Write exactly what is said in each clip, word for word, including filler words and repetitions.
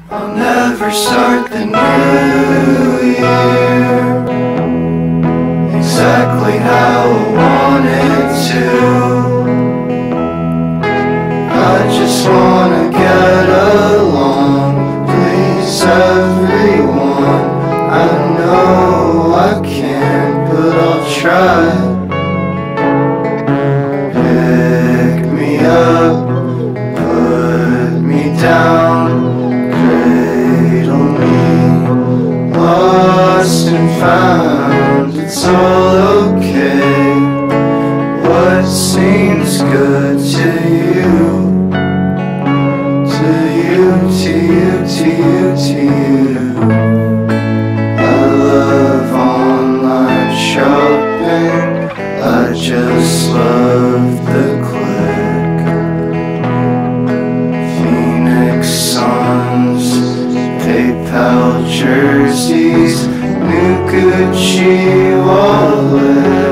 I'll never start the new year exactly how I want it to. I just wanna get along, please everyone. I know I can't, but I'll try. Pick me up, put me down, cradle me, lost and found. It's all okay. What seems good to you, to you, to you, to you, to you. I love online shopping, I just love the click. Phoenix Suns, PayPal jerseys, new Gucci wallet.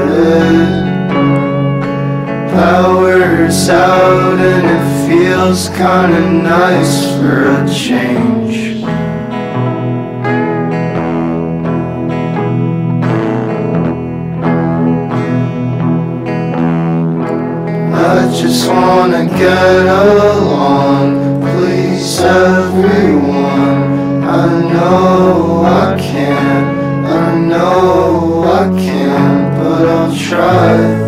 Power's out and it feels kinda nice for a change. I just wanna get along, please everyone. I know I can't, I know I can't, but I'll try.